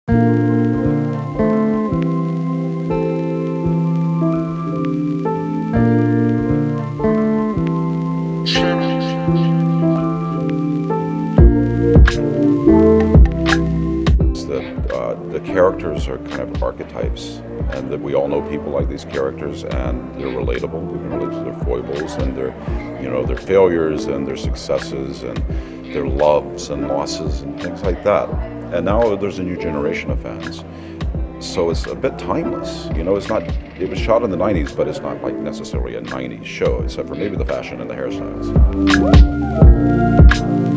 The characters are kind of archetypes, and that we all know people like these characters, and they're relatable. We can relate to their foibles and their failures and their successes and their loves and losses and things like that. And now there's a new generation of fans, so it's a bit timeless. It's not. It was shot in the '90s, but it's not like necessarily a '90s show, except for maybe the fashion and the hairstyles.